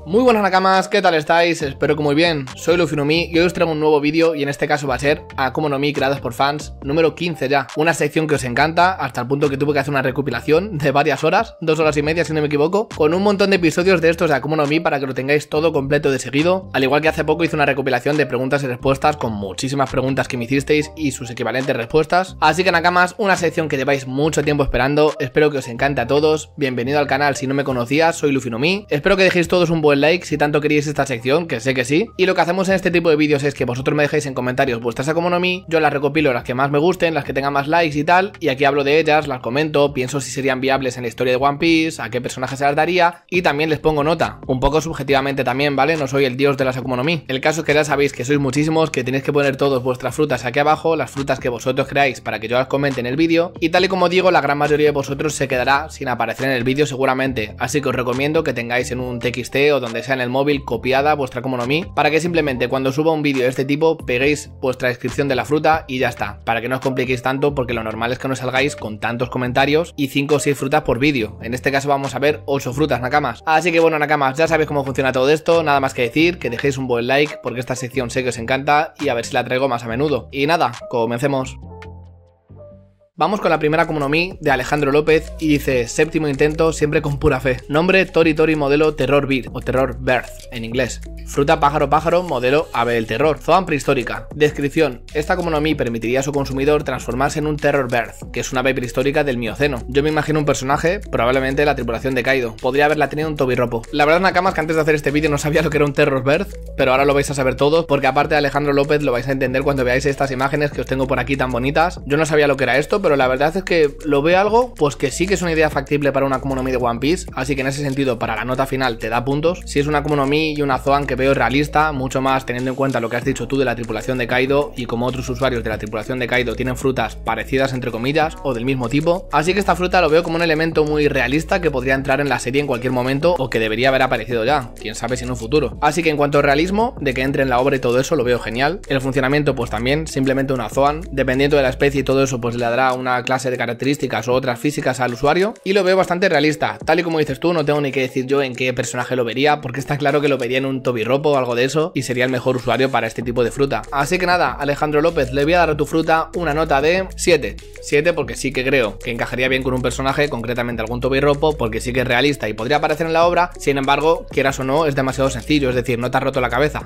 Muy buenas nakamas, ¿qué tal estáis? Espero que muy bien. Soy Luffy no Mi y hoy os traigo un nuevo vídeo y en este caso va a ser Akuma no Mi creados por fans número 15 ya. Una sección que os encanta hasta el punto que tuve que hacer una recopilación de varias horas, 2 horas y media si no me equivoco, con un montón de episodios de estos de Akuma no Mi para que lo tengáis todo completo de seguido. Al igual que hace poco hice una recopilación de preguntas y respuestas con muchísimas preguntas que me hicisteis y sus equivalentes respuestas. Así que nakamas, una sección que lleváis mucho tiempo esperando, espero que os encante a todos. Bienvenido al canal si no me conocías, soy Luffy no Mi. Espero que dejéis todos un buen like si tanto queréis esta sección, que sé que sí. Y lo que hacemos en este tipo de vídeos es que vosotros me dejéis en comentarios vuestras Akuma no Mi, yo las recopilo las que más me gusten, las que tengan más likes y tal, y aquí hablo de ellas, las comento, pienso si serían viables en la historia de One Piece, a qué personaje se las daría, y también les pongo nota, un poco subjetivamente también, ¿vale? No soy el dios de las Akuma no Mi. El caso es que ya sabéis que sois muchísimos, que tenéis que poner todos vuestras frutas aquí abajo, las frutas que vosotros creáis para que yo las comente en el vídeo, y tal y como digo, la gran mayoría de vosotros se quedará sin aparecer en el vídeo seguramente, así que os recomiendo que tengáis en un TXT o donde sea en el móvil copiada vuestra Akuma no Mi, para que simplemente cuando suba un vídeo de este tipo peguéis vuestra descripción de la fruta y ya está, para que no os compliquéis tanto, porque lo normal es que no salgáis con tantos comentarios y 5 o 6 frutas por vídeo. En este caso vamos a ver 8 frutas, nakamas. Así que bueno, nakamas, ya sabéis cómo funciona todo esto, nada más que decir, que dejéis un buen like porque esta sección sé que os encanta y a ver si la traigo más a menudo. Y nada, comencemos. Vamos con la primera Akuma no Mi de Alejandro López y dice: séptimo intento, siempre con pura fe. Nombre: Tori Tori modelo Terror Bird o Terror Bird en inglés. Fruta pájaro pájaro modelo ave del terror. Zoan prehistórica. Descripción: esta Akuma no Mi permitiría a su consumidor transformarse en un Terror Bird, que es una ave prehistórica del Mioceno. Yo me imagino un personaje, probablemente la tripulación de Kaido. Podría haberla tenido un tobirropo. La verdad, nakamas, que antes de hacer este vídeo no sabía lo que era un Terror Bird, pero ahora lo vais a saber todos, porque aparte de Alejandro López lo vais a entender cuando veáis estas imágenes que os tengo por aquí tan bonitas. Yo no sabía lo que era esto, pero la verdad es que lo veo algo, pues que sí que es una idea factible para una Akuma no Mi de One Piece, así que en ese sentido para la nota final te da puntos. Si es una Akuma no Mi y una Zoan que veo realista, mucho más teniendo en cuenta lo que has dicho tú de la tripulación de Kaido y como otros usuarios de la tripulación de Kaido tienen frutas parecidas entre comillas o del mismo tipo, así que esta fruta lo veo como un elemento muy realista que podría entrar en la serie en cualquier momento o que debería haber aparecido ya, quién sabe si en un futuro. Así que en cuanto a realismo, de que entre en la obra y todo eso lo veo genial. El funcionamiento pues también, simplemente una Zoan, dependiendo de la especie y todo eso pues le dará una clase de características o otras físicas al usuario y lo veo bastante realista. Tal y como dices tú, no tengo ni que decir yo en qué personaje lo vería, porque está claro que lo vería en un tobirropo o algo de eso y sería el mejor usuario para este tipo de fruta. Así que nada, Alejandro López, le voy a dar a tu fruta una nota de 7. 7 porque sí que creo que encajaría bien con un personaje, concretamente algún tobirropo, porque sí que es realista y podría aparecer en la obra. Sin embargo, quieras o no, es demasiado sencillo, es decir, no te has roto la cabeza.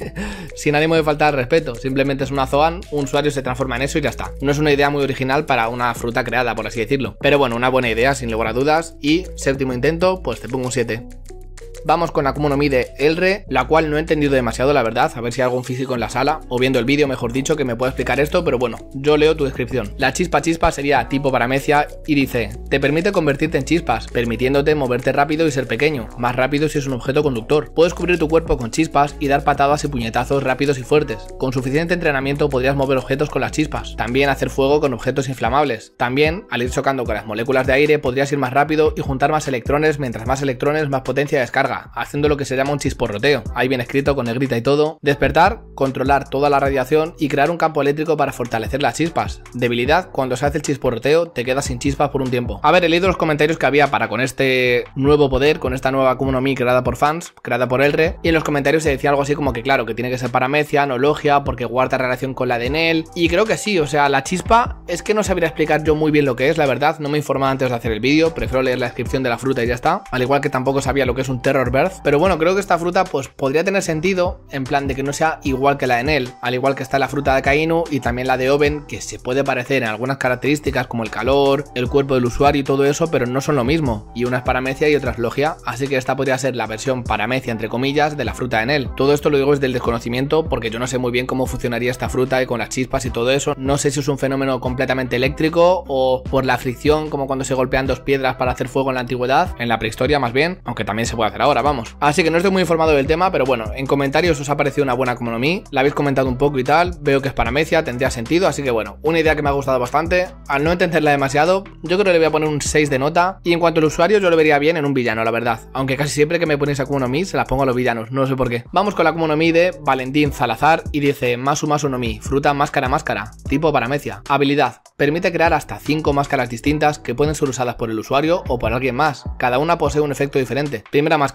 Sin ánimo de faltar al respeto, simplemente es una Zoan, un usuario se transforma en eso y ya está. No es una idea muy original para una fruta creada, por así decirlo, pero bueno, una buena idea sin lugar a dudas. Y séptimo intento, pues te pongo un 7. Vamos con la Akuma no Mi de Elre, la cual no he entendido demasiado, la verdad, a ver si hay algún físico en la sala, o viendo el vídeo mejor dicho, que me pueda explicar esto, pero bueno, yo leo tu descripción. La chispa chispa sería tipo paramecia y dice: te permite convertirte en chispas, permitiéndote moverte rápido y ser pequeño, más rápido si es un objeto conductor. Puedes cubrir tu cuerpo con chispas y dar patadas y puñetazos rápidos y fuertes. Con suficiente entrenamiento podrías mover objetos con las chispas, también hacer fuego con objetos inflamables. También, al ir chocando con las moléculas de aire, podrías ir más rápido y juntar más electrones, mientras más electrones, más potencia de descarga, haciendo lo que se llama un chisporroteo, ahí bien escrito con negrita y todo. Despertar, controlar toda la radiación y crear un campo eléctrico para fortalecer las chispas. Debilidad: cuando se hace el chisporroteo te quedas sin chispas por un tiempo. A ver, he leído los comentarios que había para con este nuevo poder, con esta nueva Akuma no Mi creada por fans, creada por Elre, y en los comentarios se decía algo así como que claro, que tiene que ser paramecia, no logia, porque guarda relación con la de Enel, y creo que sí, o sea, la chispa es que no sabría explicar yo muy bien lo que es, la verdad, no me informaba antes de hacer el vídeo, prefiero leer la descripción de la fruta y ya está, al igual que tampoco sabía lo que es un Terror Bird, pero bueno, creo que esta fruta pues podría tener sentido en plan de que no sea igual que la de Enel, al igual que está la fruta de Akainu y también la de Oben, que se puede parecer en algunas características como el calor, el cuerpo del usuario y todo eso, pero no son lo mismo, y una es paramecia y otra es logia, así que esta podría ser la versión paramecia entre comillas de la fruta de Enel. Todo esto lo digo desde el desconocimiento porque yo no sé muy bien cómo funcionaría esta fruta y con las chispas y todo eso, no sé si es un fenómeno completamente eléctrico o por la fricción como cuando se golpean dos piedras para hacer fuego en la antigüedad, en la prehistoria más bien, aunque también se puede hacer ahora, vamos. Así que no estoy muy informado del tema, pero bueno, en comentarios os ha parecido una buena Akuma no Mi, la habéis comentado un poco y tal, veo que es paramecia, tendría sentido, así que bueno, una idea que me ha gustado bastante. Al no entenderla demasiado, yo creo que le voy a poner un 6 de nota, y en cuanto al usuario yo lo vería bien en un villano, la verdad, aunque casi siempre que me ponéis Akuma no Mi se las pongo a los villanos, no sé por qué. Vamos con la Akuma no Mi de Valentín Salazar y dice: Masu Masu no Mi, fruta máscara máscara, tipo paramecia. Habilidad: permite crear hasta 5 máscaras distintas que pueden ser usadas por el usuario o por alguien más, cada una posee un efecto diferente. Primera máscara: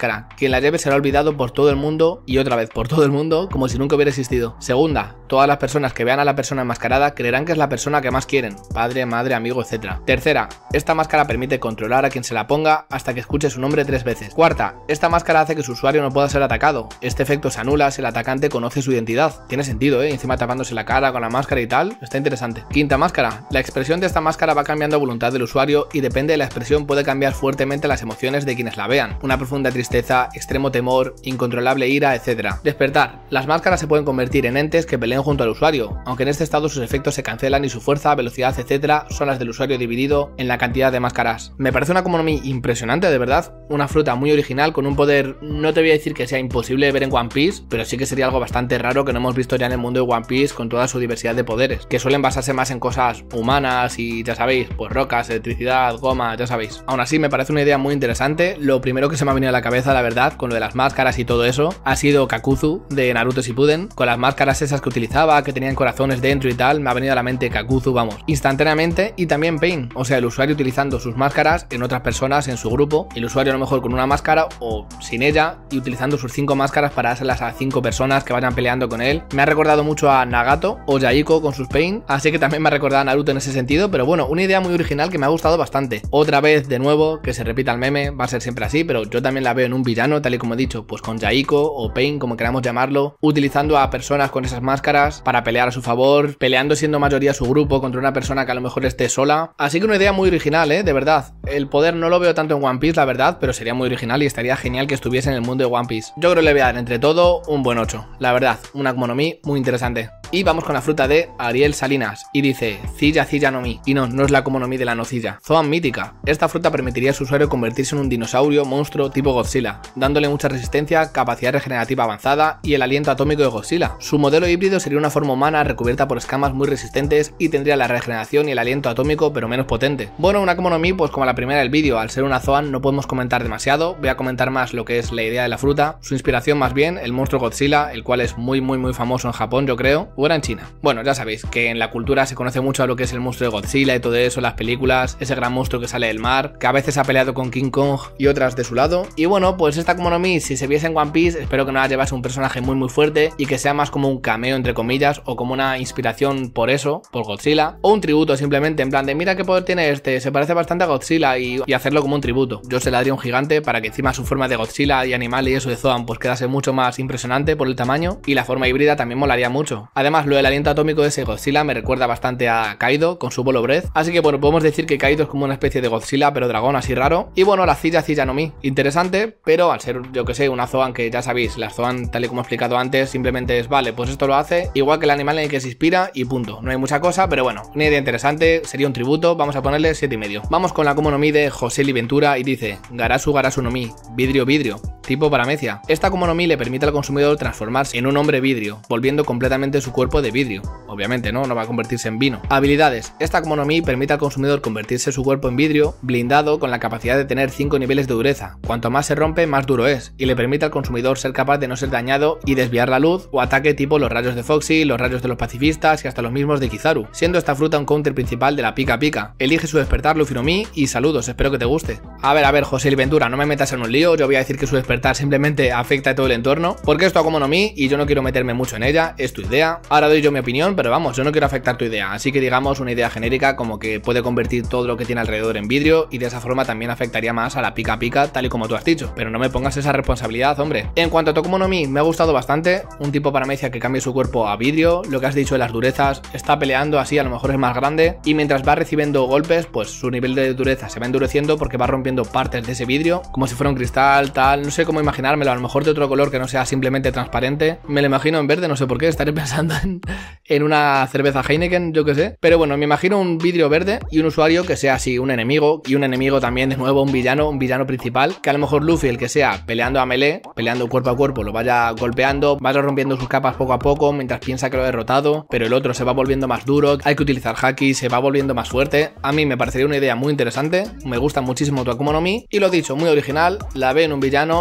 máscara. Quien la lleve será olvidado por todo el mundo y otra vez por todo el mundo como si nunca hubiera existido. Segunda, todas las personas que vean a la persona enmascarada creerán que es la persona que más quieren, padre, madre, amigo, etc. Tercera, esta máscara permite controlar a quien se la ponga hasta que escuche su nombre 3 veces. Cuarta, esta máscara hace que su usuario no pueda ser atacado. Este efecto se anula si el atacante conoce su identidad. Tiene sentido, encima tapándose la cara con la máscara y tal, está interesante. Quinta máscara, la expresión de esta máscara va cambiando a voluntad del usuario y depende de la expresión puede cambiar fuertemente las emociones de quienes la vean. Una profunda tristeza, extremo temor, incontrolable ira, etc. Despertar, las máscaras se pueden convertir en entes que peleen junto al usuario, aunque en este estado sus efectos se cancelan y su fuerza, velocidad, etc. son las del usuario dividido en la cantidad de máscaras. Me parece una Akuma no Mi impresionante, de verdad, una fruta muy original con un poder, no te voy a decir que sea imposible de ver en One Piece, pero sí que sería algo bastante raro que no hemos visto ya en el mundo de One Piece con toda su diversidad de poderes, que suelen basarse más en cosas humanas y ya sabéis, pues rocas, electricidad, goma, ya sabéis. Aún así me parece una idea muy interesante. Lo primero que se me ha venido a la cabeza, la verdad, con lo de las máscaras y todo eso, ha sido Kakuzu de Naruto Shippuden, con las máscaras esas que utilizaba, que tenían corazones dentro y tal, me ha venido a la mente Kakuzu, vamos, instantáneamente, y también Pain, o sea, el usuario utilizando sus máscaras en otras personas en su grupo, el usuario a lo mejor con una máscara o sin ella y utilizando sus 5 máscaras para dárselas a 5 personas que vayan peleando con él. Me ha recordado mucho a Nagato o Yaiko con sus Pain, así que también me ha recordado a Naruto en ese sentido, pero bueno, una idea muy original que me ha gustado bastante. Otra vez, de nuevo, que se repita el meme, va a ser siempre así, pero yo también la veo en un villano, tal y como he dicho, pues con Yaiko o Pain, como queramos llamarlo, utilizando a personas con esas máscaras para pelear a su favor, peleando siendo mayoría su grupo contra una persona que a lo mejor esté sola. Así que una idea muy original, de verdad. El poder no lo veo tanto en One Piece, la verdad, pero sería muy original y estaría genial que estuviese en el mundo de One Piece. Yo creo que le voy a dar entre todo un buen 8. La verdad, una Akuma no Mi muy interesante. Y vamos con la fruta de Ariel Salinas, y dice Cilla no Mi, y no es la Akuma no Mi de la nocilla. Zoan mítica. Esta fruta permitiría a su usuario convertirse en un dinosaurio monstruo tipo Godzilla, dándole mucha resistencia, capacidad regenerativa avanzada y el aliento atómico de Godzilla. Su modelo híbrido sería una forma humana recubierta por escamas muy resistentes y tendría la regeneración y el aliento atómico pero menos potente. Bueno, una Akuma no Mi, pues como la primera del vídeo, al ser una Zoan no podemos comentar demasiado, voy a comentar más lo que es la idea de la fruta, su inspiración más bien, el monstruo Godzilla, el cual es muy famoso en Japón, yo creo, o era en China. Bueno, ya sabéis que en la cultura se conoce mucho a lo que es el monstruo de Godzilla y todo eso, las películas, ese gran monstruo que sale del mar, que a veces ha peleado con King Kong y otras de su lado. Y bueno, pues esta Akuma no Mi, si se viese en One Piece, espero que no la llevase un personaje muy fuerte y que sea más como un cameo entre comillas o como una inspiración por eso, por Godzilla, o un tributo simplemente en plan de mira qué poder tiene este, se parece bastante a Godzilla y hacerlo como un tributo. Yo se le daría un gigante para que encima su forma de Godzilla y animal y eso de Zoan pues quedase mucho más impresionante por el tamaño, y la forma híbrida también molaría mucho. Además, lo del aliento atómico de ese Godzilla me recuerda bastante a Kaido con su Bolo Breath, así que bueno, podemos decir que Kaido es como una especie de Godzilla pero dragón así raro. Y bueno, la Cilla no Mi, interesante, pero al ser, yo que sé, una Zoan que ya sabéis, la Zoan tal y como he explicado antes, simplemente es vale, pues esto lo hace, igual que el animal en el que se inspira y punto, no hay mucha cosa, pero bueno, una idea interesante, sería un tributo, vamos a ponerle 7,5. Vamos con la Akuma no Mi de José Ventura y dice Garasu no Mi, vidrio, tipo paramecia. Esta Akuma no Mi le permite al consumidor transformarse en un hombre vidrio, volviendo completamente su cuerpo de vidrio. Obviamente no va a convertirse en vino. Habilidades. Esta Akuma no Mi permite al consumidor convertirse su cuerpo en vidrio, blindado con la capacidad de tener 5 niveles de dureza. Cuanto más se rompe, más duro es, y le permite al consumidor ser capaz de no ser dañado y desviar la luz o ataque tipo los rayos de Foxy, los rayos de los pacifistas y hasta los mismos de Kizaru, siendo esta fruta un counter principal de la pica pica. Elige su despertar Luffy no Mi y saludos, espero que te guste. A ver, José Ventura, no me metas en un lío, yo voy a decir que su despertar simplemente afecta a todo el entorno, porque esto Akuma no Mi y yo no quiero meterme mucho en ella, es tu idea. Ahora doy yo mi opinión, pero vamos, yo no quiero afectar tu idea, así que digamos una idea genérica como que puede convertir todo lo que tiene alrededor en vidrio y de esa forma también afectaría más a la pica pica tal y como tú has dicho, pero no me pongas esa responsabilidad, hombre. En cuanto a Akuma no Mi, me ha gustado bastante, un tipo paramecia que cambie su cuerpo a vidrio, lo que has dicho de las durezas, está peleando así, a lo mejor es más grande y mientras va recibiendo golpes, pues su nivel de dureza se va endureciendo porque va rompiendo partes de ese vidrio, como si fuera un cristal, tal, no sé cómo imaginármelo, a lo mejor de otro color que no sea simplemente transparente, me lo imagino en verde, no sé por qué, estaré pensando en una cerveza Heineken, yo que sé, pero bueno, me imagino un vidrio verde y un usuario que sea así, un enemigo, y un enemigo también de nuevo, un villano principal, que a lo mejor Luffy, el que sea, peleando a melee, peleando cuerpo a cuerpo, lo vaya golpeando, vaya rompiendo sus capas poco a poco, mientras piensa que lo ha derrotado, pero el otro se va volviendo más duro, hay que utilizar haki, se va volviendo más fuerte. A mí me parecería una idea muy interesante, me gusta muchísimo tu Akuma no Mi, y lo dicho, muy original, la veo en un villano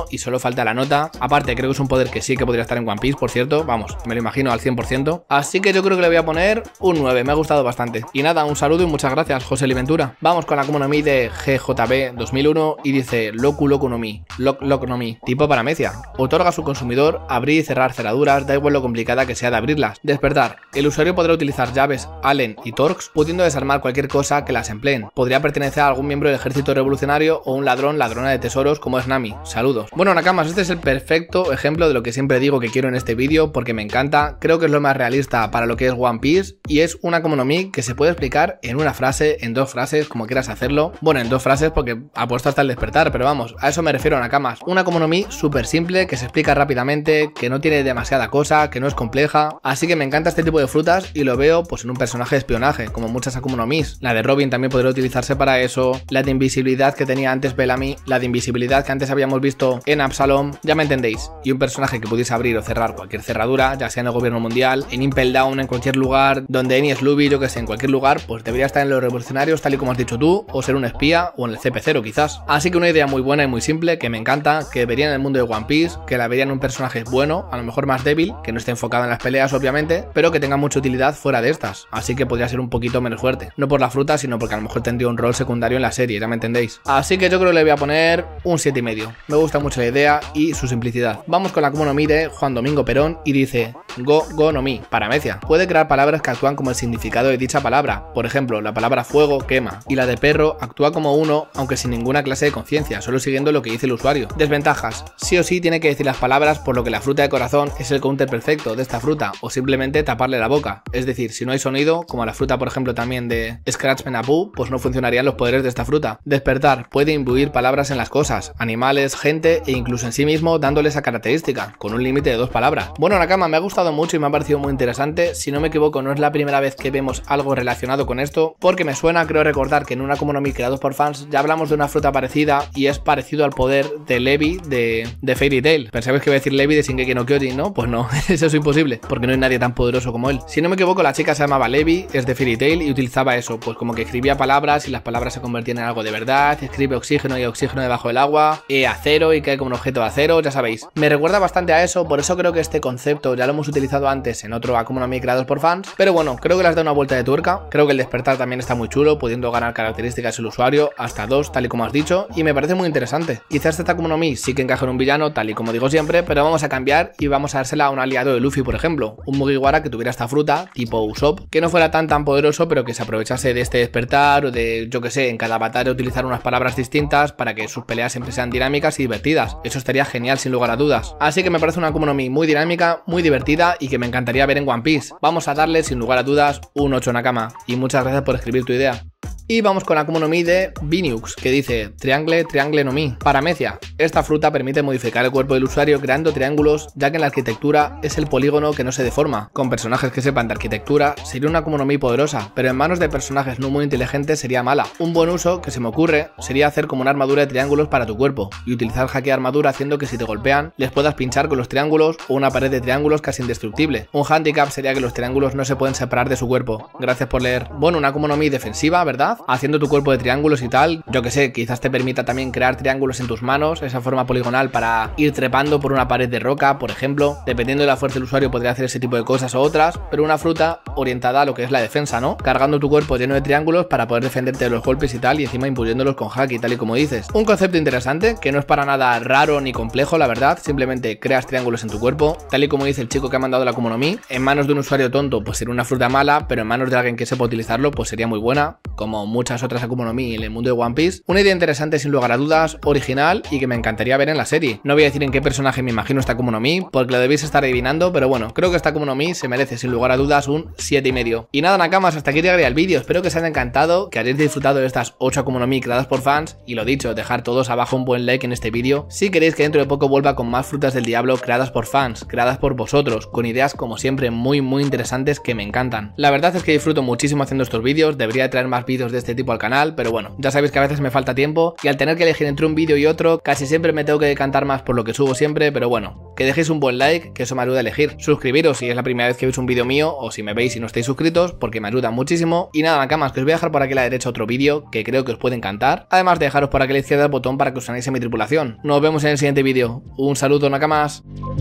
y solo falta la nota. Aparte creo que es un poder que sí que podría estar en One Piece, por cierto, vamos, me lo imagino al 100%. Así que yo creo que le voy a poner un 9, me ha gustado bastante. Y nada, un saludo y muchas gracias, José Liventura. Vamos con la Akuma no Mi de GJB 2001 y dice Loku Loku no Mi, Loku no Mi, tipo paramecia. Otorga a su consumidor abrir y cerrar cerraduras, da igual lo complicada que sea de abrirlas. Despertar. El usuario podrá utilizar llaves, Allen y Torx, pudiendo desarmar cualquier cosa que las empleen. Podría pertenecer a algún miembro del ejército revolucionario o un ladrón, ladrona de tesoros como es Nami. Saludos. Bueno, Nakamas, este es el perfecto ejemplo de lo que siempre digo que quiero en este vídeo porque me encanta, creo que es lo más realista para lo que es One Piece y es una Akuma no Mi que se puede explicar en una frase, en dos frases, como quieras hacerlo. Bueno, en dos frases porque apuesto hasta el despertar, pero vamos, a eso me refiero, Nakamas. Una Akuma no Mi súper simple, que se explica rápidamente, que no tiene demasiada cosa, que no es compleja, así que me encanta este tipo de frutas y lo veo pues en un personaje de espionaje, como muchas Akuma no Mis. La de Robin también podría utilizarse para eso, la de invisibilidad que tenía antes Bellamy, la de invisibilidad que antes habíamos visto en Absalom, ya me entendéis, y un personaje que pudiese abrir o cerrar cualquier cerradura, ya sea en el gobierno mundial, en Impel Down, en cualquier lugar, donde Enies Lobby, yo que sé, en cualquier lugar, pues debería estar en los revolucionarios tal y como has dicho tú, o ser un espía, o en el CP0 quizás. Así que una idea muy buena y muy simple, que me encanta, que vería en el mundo de One Piece, que la vería en un personaje bueno, a lo mejor más débil, que no esté enfocado en las peleas obviamente, pero que tenga mucha utilidad fuera de estas, así que podría ser un poquito menos fuerte, no por la fruta, sino porque a lo mejor tendría un rol secundario en la serie, ya me entendéis. Así que yo creo que le voy a poner un 7,5, me gusta mucho la idea y su simplicidad. Vamos con la Akuma no Mi de Juan Domingo Perón y dice Go no Mi, paramecia. Puede crear palabras que actúan como el significado de dicha palabra, por ejemplo, la palabra fuego quema, y la de perro actúa como uno, aunque sin ninguna clase de conciencia, solo siguiendo lo que dice el usuario. Desventajas, sí o sí tiene que decir las palabras, por lo que la fruta de corazón es el counter perfecto de esta fruta, o simplemente taparle la boca, es decir, si no hay sonido, como la fruta por ejemplo también de Scratchman Apu, pues no funcionarían los poderes de esta fruta. Despertar, puede imbuir palabras en las cosas, animales, gente e incluso en sí mismo dándole esa característica, con un límite de 2 palabras. Bueno, Nakama, me ha gustado mucho y me ha parecido muy interesante, si no me equivoco no es la primera vez que vemos algo relacionado con esto, porque me suena, creo recordar que en una Akuma no Mi creados por fans ya hablamos de una fruta parecida y es parecido al poder de Levi de Fairy Tail. Pensabais que iba a decir Levi de Shingeki no Kyojin, ¿no? Pues no, eso es imposible, porque no hay nadie tan poderoso como él. Si no me equivoco, la chica se llamaba Levi, es de Fairy Tail y utilizaba eso, pues como que escribía palabras y las palabras se convertían en algo de verdad, escribe oxígeno y oxígeno debajo del agua, acero y cae como un objeto de acero, ya sabéis. Me recuerda bastante a eso, por eso creo que este concepto ya lo hemos utilizado antes en otro Akuma no Mi creados por fans, pero bueno, creo que le has dado una vuelta de tuerca, creo que el despertar también está muy chulo, pudiendo ganar características el usuario, hasta 2, tal y como has dicho, y me parece muy interesante. Quizás esta Akuma no Mi sí que encaja en un villano, tal y como digo siempre, pero vamos a cambiar y vamos a dársela a un aliado de Luffy, por ejemplo, un Mugiwara que tuviera esta fruta, tipo Usopp, que no fuera tan poderoso, pero que se aprovechase de este despertar o de, yo que sé, en cada batalla utilizar unas palabras distintas para que sus peleas siempre sean dinámicas y divertidas. Eso estaría genial sin lugar a dudas. Así que me parece una Akuma no Mi muy dinámica, muy divertida y que me encantaría ver en One Piece. Vamos a darle sin lugar a dudas un 8 Nakama y muchas gracias por escribir tu idea. Y vamos con la Akuma no Mi de Binux, que dice Triangle no Mi, paramecia. Esta fruta permite modificar el cuerpo del usuario creando triángulos, ya que en la arquitectura es el polígono que no se deforma. Con personajes que sepan de arquitectura sería una Akuma no Mi poderosa, pero en manos de personajes no muy inteligentes sería mala. Un buen uso que se me ocurre sería hacer como una armadura de triángulos para tu cuerpo y utilizar hackea armadura haciendo que si te golpean les puedas pinchar con los triángulos o una pared de triángulos casi indestructible. Un handicap sería que los triángulos no se pueden separar de su cuerpo. Gracias por leer. Bueno, una Akuma no Mi defensiva, ¿verdad? Haciendo tu cuerpo de triángulos y tal, yo que sé, quizás te permita también crear triángulos en tus manos, esa forma poligonal para ir trepando por una pared de roca, por ejemplo. Dependiendo de la fuerza del usuario podría hacer ese tipo de cosas o otras, pero una fruta orientada a lo que es la defensa, ¿no? Cargando tu cuerpo lleno de triángulos para poder defenderte de los golpes y tal, y encima imponiéndolos con hack y tal y como dices. Un concepto interesante, que no es para nada raro ni complejo, la verdad, simplemente creas triángulos en tu cuerpo, tal y como dice el chico que ha mandado la Akuma no Mi. En manos de un usuario tonto pues sería una fruta mala, pero en manos de alguien que sepa utilizarlo pues sería muy buena, como muchas otras Akuma no Mi en el mundo de One Piece. Una idea interesante sin lugar a dudas, original y que me encantaría ver en la serie. No voy a decir en qué personaje me imagino esta Akuma no Mi, porque lo debéis estar adivinando, pero bueno, creo que esta Akuma no Mi se merece sin lugar a dudas un 7,5. Y nada, Nakamas, hasta aquí llegaría el vídeo. Espero que os haya encantado, que hayáis disfrutado de estas 8 Akuma no Mi creadas por fans, y lo dicho, dejar todos abajo un buen like en este vídeo si queréis que dentro de poco vuelva con más frutas del diablo creadas por fans, creadas por vosotros, con ideas como siempre muy interesantes que me encantan. La verdad es que disfruto muchísimo haciendo estos vídeos, debería traer más vídeos vídeos de este tipo al canal, pero bueno, ya sabéis que a veces me falta tiempo y al tener que elegir entre un vídeo y otro, casi siempre me tengo que decantar más por lo que subo siempre, pero bueno, que dejéis un buen like, que eso me ayuda a elegir. Suscribiros si es la primera vez que veis un vídeo mío o si me veis y no estáis suscritos, porque me ayuda muchísimo. Y nada, nakamas, que os voy a dejar por aquí a la derecha otro vídeo que creo que os puede encantar, además de dejaros por aquí a la izquierda el botón para que os unáis a mi tripulación. Nos vemos en el siguiente vídeo. Un saludo, nakamas.